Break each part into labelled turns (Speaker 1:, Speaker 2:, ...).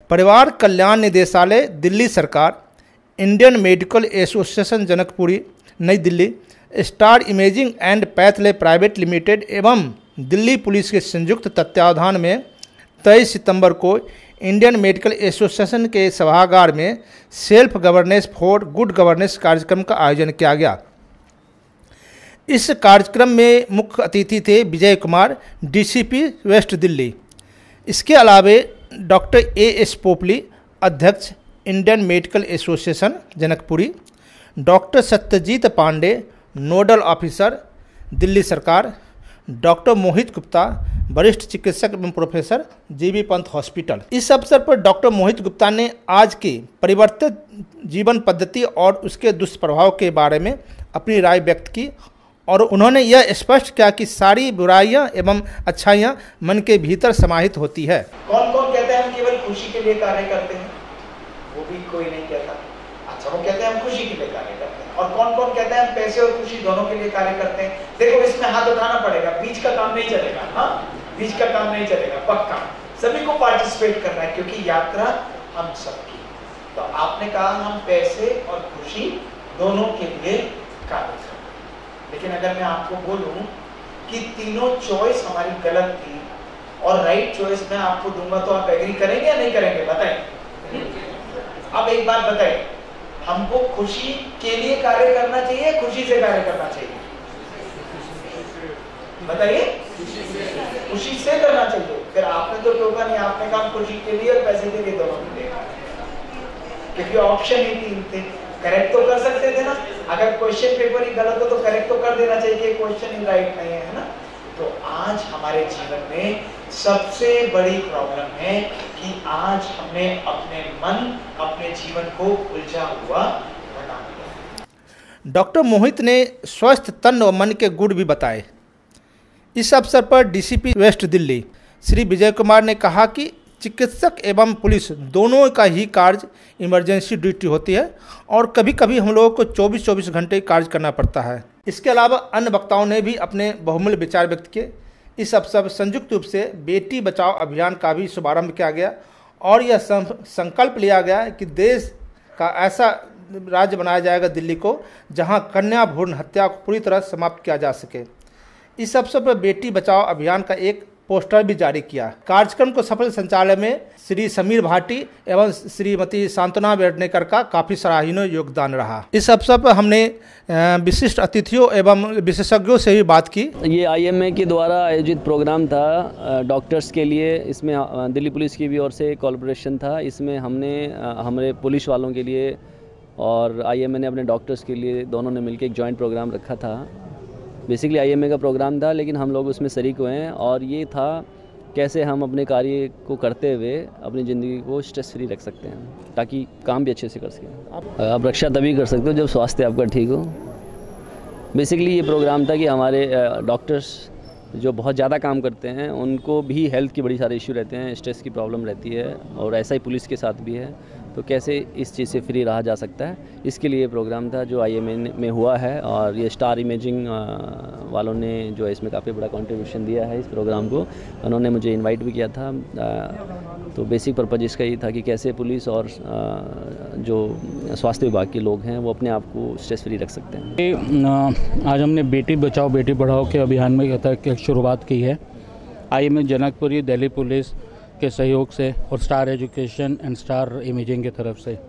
Speaker 1: परिवार कल्याण निदेशालय दिल्ली सरकार, Indian medical association Janakpuri Nai Delhi, star imaging and path lab private limited एवं दिल्ली पुलिस के संयुक्त तत्वावधान में 23 सितंबर को इंडियन मेडिकल एसोसिएशन के सभागार में self governance for good governance कार्यक्रम का आयोजन किया गया। इस कार्यक्रम में मुख्य अतिथि थे विजय कुमार, डीसीपी वेस्ट दिल्ली। इसके अलावे डॉक्टर एएस पोपली, अध्यक्ष Indian medical association Janakpuri, doctor Satyajit Pandey, nodal officer Delhi सरकार, डॉक्टर मोहित गुप्ता, वरिष्ठ चिकित्सक एवं प्रोफेसर जीबी पंत हॉस्पिटल। इस अवसर पर डॉक्टर मोहित गुप्ता ने आज की परिवर्तित जीवन पद्धति और उसके दुष्प्रभाव के बारे में अपनी राय व्यक्त की और उन्होंने यह स्पष्ट किया कि सारी बुराइयां एवं अच्छाइयां मन के भीतर समाहित होती है।
Speaker 2: कौन कौन कहते हैं हम केवल खुशी के लिए कार्य करते हैं? वो भी कोई नहीं कहता। अच्छा, वो कहते हैं हम खुशी के लिए कार्य करते हैं। और कौन कौन कहते हैं हम पैसे और खुशी दोनों के लिए कार्य करते हैं? देखो, इसमें हाथ उठाना पड़ेगा, बीच का काम नहीं चलेगा। हाँ, बीच का काम नहीं चलेगा, पक्का सभी को पार्टिसिपेट करना है क्योंकि यात्रा हम सबकी। तो आपने कहा हम पैसे और खुशी दोनों के लिए कार्य करते हैं। लेकिन अगर मैं आपको बोलूं कि तीनों चॉइस हमारी गलत थी और राइट चॉइस मैं आपको दूंगा तो आप एग्री करेंगे या नहीं करेंगे? बताएं। अब एक बात बताइए, हमको खुशी के लिए कार्य करना चाहिए, खुशी से कार्य करना चाहिए? बताइए। खुशी से करना चाहिए। फिर आपने तो टोका नहीं, आपने कहा खुशी के लिए और पैसे के लिए दोनों के लिए, क्योंकि ऑप्शन ही तीन थे। करेक्ट तो कर सकते थे ना, अगर क्वेश्चन पेपर ही गलत हो तो करेक्ट तो कर देना चाहिए कि क्वेश्चन ही राइट नहीं है ना। तो आज हमारे जीवन में सबसे बड़ी प्रॉब्लम है कि आज हमने अपने मन, अपने जीवन को उलझा हुआ बना दिया।
Speaker 1: डॉक्टर मोहित ने स्वस्थ तन और मन के गुण भी बताए। इस अवसर पर डीसीपी वेस्ट दिल्ली श्री विजय कुमार ने कहा कि चिकित्सक एवं पुलिस दोनों का ही कार्य इमरजेंसी ड्यूटी होती है और कभी कभी हम लोगों को 24-24 घंटे कार्य करना पड़ता है। इसके अलावा अन्य वक्ताओं ने भी अपने बहुमूल्य विचार व्यक्त किए। इस अवसर पर संयुक्त रूप से बेटी बचाओ अभियान का भी शुभारंभ किया गया और यह संकल्प लिया गया कि देश का ऐसा राज्य बनाया जाएगा दिल्ली को जहां कन्या भ्रूण हत्या को पूरी तरह समाप्त किया जा सके। इस अवसर पर बेटी बचाओ अभियान का एक पोस्टर भी जारी किया। कार्यक्रम को सफल संचालन में श्री समीर भाटी एवं श्रीमती सांत्वना वेडनेकर का काफी सराहनीय योगदान रहा। इस अवसर पर हमने विशिष्ट अतिथियों एवं विशेषज्ञों से भी बात की।
Speaker 3: ये आईएमए के द्वारा आयोजित प्रोग्राम था डॉक्टर्स के लिए। इसमें दिल्ली पुलिस की भी ओर से कोलैबोरेशन था। इसमें हमने हमारे पुलिस वालों के लिए और आईएमए ने अपने डॉक्टर्स के लिए दोनों ने मिलकर एक जॉइंट प्रोग्राम रखा था। बेसिकली आईएमए का प्रोग्राम था लेकिन हम लोग उसमें शरीक हुए हैं और ये था कैसे हम अपने कार्य को करते हुए अपनी ज़िंदगी को स्ट्रेस फ्री रख सकते हैं ताकि काम भी अच्छे से कर सकें। आप रक्षा तभी कर सकते हो जब स्वास्थ्य आपका ठीक हो। बेसिकली ये प्रोग्राम था कि हमारे डॉक्टर्स जो बहुत ज़्यादा काम करते हैं उनको भी हेल्थ की बड़ी सारे इश्यू रहते हैं, स्ट्रेस की प्रॉब्लम रहती है और ऐसा ही पुलिस के साथ भी है। तो कैसे इस चीज़ से फ्री रहा जा सकता है, इसके लिए प्रोग्राम था जो आईएमए में हुआ है। और ये स्टार इमेजिंग वालों ने जो है इसमें काफ़ी बड़ा कंट्रीब्यूशन दिया है इस प्रोग्राम को। उन्होंने मुझे इनवाइट भी किया था। तो बेसिक पर्पज़ इसका ये था कि कैसे पुलिस और जो स्वास्थ्य विभाग के लोग हैं वो अपने आप को स्ट्रेस फ्री रख सकते हैं।
Speaker 4: आज हमने बेटी बचाओ बेटी पढ़ाओ के अभियान में एक शुरुआत की है। आईएमए जनकपुरी, दिल्ली पुलिस के सहयोग से और star education and star imaging की तरफ से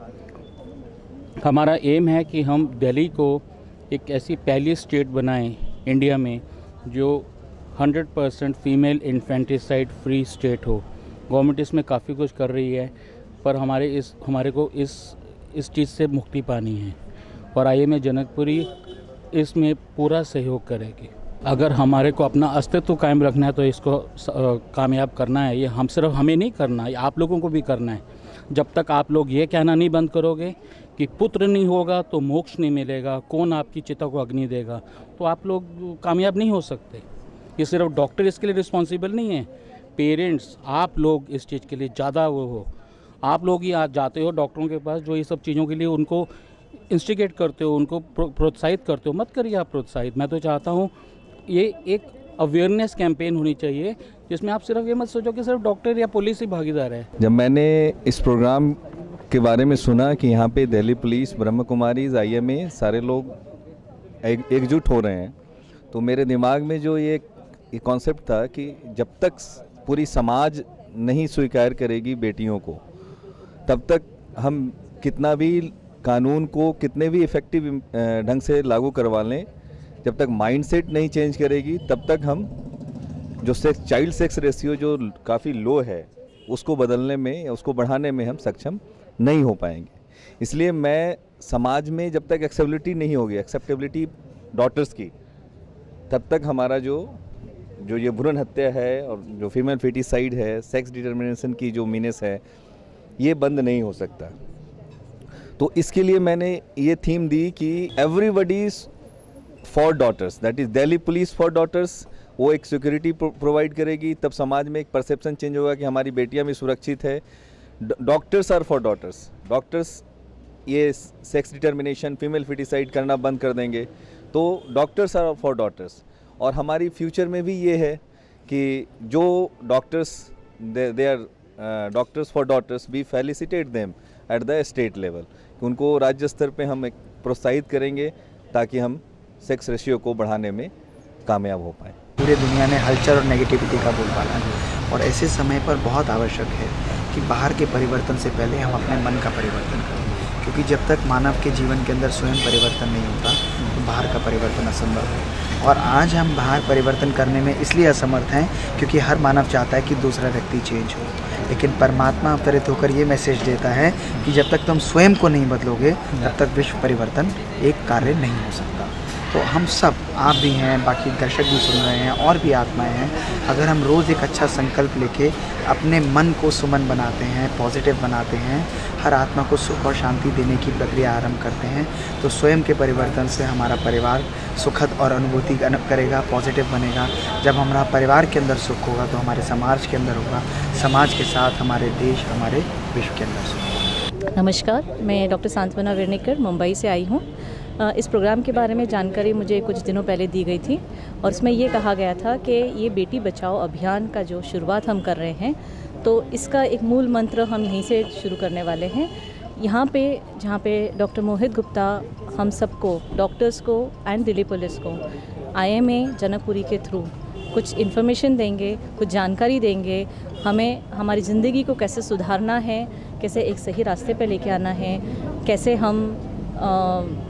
Speaker 4: हमारा एम है कि हम दिल्ली को एक ऐसी पहली स्टेट बनाएं इंडिया में जो 100% फीमेल इन्फेंटिसाइड फ्री स्टेट हो। गवर्नमेंट इसमें काफ़ी कुछ कर रही है पर हमारे को इस चीज़ से मुक्ति पानी है और आईएमए जनकपुरी इसमें पूरा सहयोग करेगी। अगर हमारे को अपना अस्तित्व कायम रखना है तो इसको कामयाब करना है। ये सिर्फ हमें नहीं करना, ये आप लोगों को भी करना है। जब तक आप लोग ये कहना नहीं बंद करोगे कि पुत्र नहीं होगा तो मोक्ष नहीं मिलेगा, कौन आपकी चिता को अग्नि देगा, तो आप लोग कामयाब नहीं हो सकते। ये सिर्फ डॉक्टर इसके लिए रिस्पॉन्सिबल नहीं है, पेरेंट्स आप लोग इस चीज़ के लिए ज़्यादा वो हो। आप लोग ही आज जाते हो डॉक्टरों के पास जो ये सब चीज़ों के लिए उनको इंस्टिगेट करते हो, उनको प्रोत्साहित करते हो। मत करिए आप प्रोत्साहित। मैं तो चाहता हूँ ये एक अवेयरनेस कैंपेन होनी चाहिए, जिसमें आप सिर्फ ये मत सोचो कि सिर्फ डॉक्टर या पुलिस ही भागीदार है।
Speaker 5: जब मैंने इस प्रोग्राम के बारे में सुना कि यहाँ पे दिल्ली पुलिस, ब्रह्म कुमारीज, IMA सारे लोग एकजुट हो रहे हैं, तो मेरे दिमाग में जो ये कॉन्सेप्ट था कि जब तक पूरी समाज नहीं स्वीकार करेगी बेटियों को, तब तक हम कितना भी कानून को कितने भी इफ़ेक्टिव ढंग से लागू करवा लें, जब तक माइंडसेट नहीं चेंज करेगी तब तक हम जो चाइल्ड सेक्स रेशियो जो काफ़ी लो है उसको बदलने में या उसको बढ़ाने में हम सक्षम नहीं हो पाएंगे। इसलिए मैं समाज में जब तक एक्सेप्टेबिलिटी डॉटर्स की, तब तक हमारा जो ये भ्रूण हत्या है और जो फीमेल फेटिसाइड है, सेक्स डिटर्मिनेशन की जो मीनेस है, ये बंद नहीं हो सकता। तो इसके लिए मैंने ये थीम दी कि everybody for daughters, that is Delhi police for daughters. वो एक सिक्योरिटी प्रोवाइड करेगी, तब समाज में एक परसेप्शन चेंज होगा कि हमारी बेटियां भी सुरक्षित है। Doctors are for daughters, doctors ये सेक्स डिटर्मिनेशन, फीमेल फेटिसाइड करना बंद कर देंगे, तो डॉक्टर्स आर फॉर डॉटर्स। और हमारी फ्यूचर में भी ये है कि जो doctors they are doctors for daughters, we felicitate them at the state level, उनको राज्य स्तर पे हम एक प्रोत्साहित करेंगे ताकि हम सेक्स रेशियो को बढ़ाने में कामयाब हो पाएँ।
Speaker 2: पूरे दुनिया में हलचल और नेगेटिविटी का बोलबाला है, और ऐसे समय पर बहुत आवश्यक है कि बाहर के परिवर्तन से पहले हम अपने मन का परिवर्तन करें, क्योंकि जब तक मानव के जीवन के अंदर स्वयं परिवर्तन नहीं होता तो बाहर का परिवर्तन असंभव है। और आज हम बाहर परिवर्तन करने में इसलिए असमर्थ हैं क्योंकि हर मानव चाहता है कि दूसरा व्यक्ति चेंज हो, लेकिन परमात्मा अवतरित होकर ये मैसेज देता है कि जब तक तुम स्वयं को नहीं बदलोगे तब तक विश्व परिवर्तन एक कार्य नहीं हो सकता। तो हम सब, आप भी हैं, बाकी दर्शक भी सुन रहे हैं और भी आत्माएं हैं, अगर हम रोज़ एक अच्छा संकल्प लेके अपने मन को सुमन बनाते हैं, पॉजिटिव बनाते हैं, हर आत्मा को सुख और शांति देने की प्रक्रिया आरंभ करते हैं, तो स्वयं के परिवर्तन से हमारा परिवार सुखद और अनुभूति करेगा, पॉजिटिव बनेगा। जब हमारा परिवार के अंदर सुख होगा तो हमारे समाज के अंदर होगा, समाज के साथ हमारे देश, हमारे विश्व के अंदर सुख होगा।
Speaker 6: नमस्कार, मैं डॉक्टर सांत्वना वेर्णेकर मुंबई से आई हूँ। इस प्रोग्राम के बारे में जानकारी मुझे कुछ दिनों पहले दी गई थी और उसमें ये कहा गया था कि ये बेटी बचाओ अभियान का जो शुरुआत हम कर रहे हैं, तो इसका एक मूल मंत्र हम यहीं से शुरू करने वाले हैं। यहाँ पे जहाँ पे डॉक्टर मोहित गुप्ता हम सबको, डॉक्टर्स को एंड दिल्ली पुलिस को IMA जनकपुरी के थ्रू कुछ इन्फॉर्मेशन देंगे, कुछ जानकारी देंगे, हमें हमारी ज़िंदगी को कैसे सुधारना है, कैसे एक सही रास्ते पे लेके आना है, कैसे हम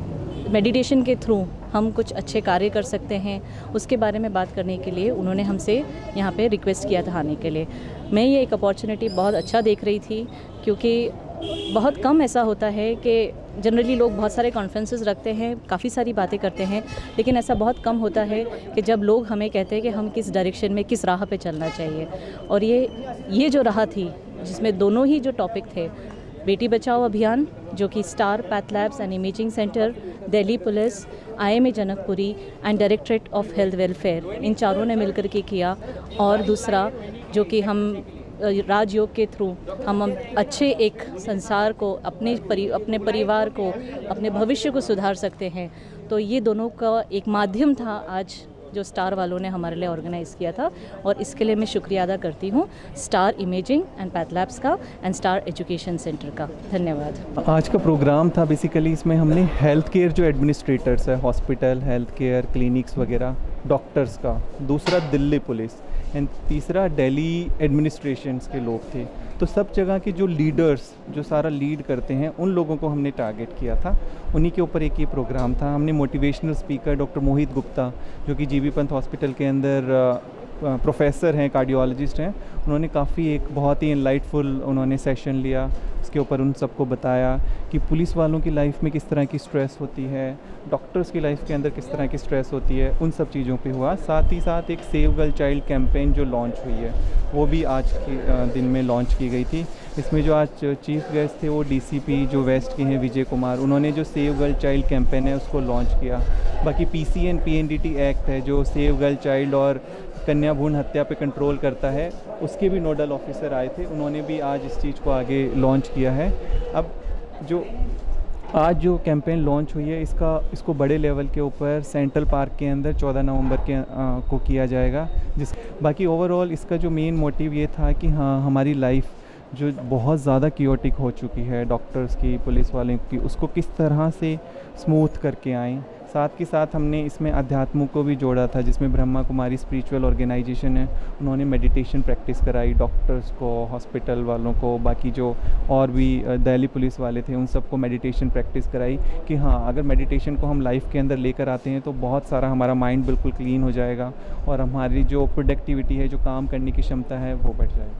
Speaker 6: मेडिटेशन के थ्रू हम कुछ अच्छे कार्य कर सकते हैं, उसके बारे में बात करने के लिए उन्होंने हमसे यहाँ पे रिक्वेस्ट किया था आने के लिए। मैं ये एक अपॉर्चुनिटी बहुत अच्छा देख रही थी, क्योंकि बहुत कम ऐसा होता है कि जनरली लोग बहुत सारे कॉन्फ्रेंसेस रखते हैं, काफ़ी सारी बातें करते हैं, लेकिन ऐसा बहुत कम होता है कि जब लोग हमें कहते हैं कि हम किस डायरेक्शन में, किस राह पे चलना चाहिए। और ये जो राह थी जिसमें दोनों ही जो टॉपिक थे, बेटी बचाओ अभियान जो कि star path labs and imaging centre, Delhi police, IMA Janakpuri and directorate of health welfare, इन चारों ने मिलकर के किया। और दूसरा जो कि हम राजयोग के थ्रू हम अच्छे एक संसार को, अपने परिवार को, अपने भविष्य को सुधार सकते हैं। तो ये दोनों का एक माध्यम था आज जो स्टार वालों ने हमारे लिए ऑर्गेनाइज़ किया था, और इसके लिए मैं शुक्रिया अदा करती हूँ star imaging and path labs का एंड स्टार एजुकेशन सेंटर का। धन्यवाद।
Speaker 7: आज का प्रोग्राम था बेसिकली, इसमें हमने हेल्थ केयर जो एडमिनिस्ट्रेटर्स है, हॉस्पिटल, हेल्थ केयर, क्लिनिक्स वगैरह, डॉक्टर्स का, दूसरा दिल्ली पुलिस एंड तीसरा दिल्ली एडमिनिस्ट्रेशंस के लोग थे। तो सब जगह के जो लीडर्स जो सारा लीड करते हैं उन लोगों को हमने टारगेट किया था, उन्हीं के ऊपर एक ये प्रोग्राम था। हमने motivational speaker doctor Mohit Gupta जो कि जीबी पंत हॉस्पिटल के अंदर प्रोफेसर हैं, कार्डियोलॉजिस्ट हैं, उन्होंने काफ़ी एक बहुत ही इनलाइटफुल उन्होंने सेशन लिया, उसके ऊपर उन सबको बताया कि पुलिस वालों की लाइफ में किस तरह की स्ट्रेस होती है, डॉक्टर्स की लाइफ के अंदर किस तरह की स्ट्रेस होती है, उन सब चीज़ों पे हुआ। साथ ही साथ एक सेव गर्ल चाइल्ड कैंपेन जो लॉन्च हुई है वो भी आज के दिन में लॉन्च की गई थी। इसमें जो आज चीफ गेस्ट थे वो DCP जो वेस्ट के हैं विजय कुमार, उन्होंने जो सेव गर्ल चाइल्ड कैंपेन है उसको लॉन्च किया। बाकी PC एंड PNDT एक्ट है जो सेव गर्ल चाइल्ड और कन्या भ्रूण हत्या पे कंट्रोल करता है, उसके भी नोडल ऑफिसर आए थे, उन्होंने भी आज इस चीज़ को आगे लॉन्च किया है। अब जो आज जो कैंपेन लॉन्च हुई है इसको बड़े लेवल के ऊपर सेंट्रल पार्क के अंदर 14 नवंबर को किया जाएगा। बाकी ओवरऑल इसका जो मेन मोटिव ये था कि हाँ, हमारी लाइफ जो बहुत ज़्यादा कियोटिक हो चुकी है डॉक्टर्स की, पुलिस वालों की, उसको किस तरह से स्मूथ करके आएँ। साथ के साथ हमने इसमें अध्यात्म को भी जोड़ा था, जिसमें ब्रह्मा कुमारी स्पिरिचुअल ऑर्गेनाइजेशन है, उन्होंने मेडिटेशन प्रैक्टिस कराई डॉक्टर्स को, हॉस्पिटल वालों को, बाकी जो और भी दिल्ली पुलिस वाले थे उन सबको मेडिटेशन प्रैक्टिस कराई कि हाँ, अगर मेडिटेशन को हम लाइफ के अंदर लेकर आते हैं तो बहुत सारा हमारा माइंड बिल्कुल क्लीन हो जाएगा और हमारी जो प्रोडक्टिविटी है, जो काम करने की क्षमता है, वो बढ़ जाएगी।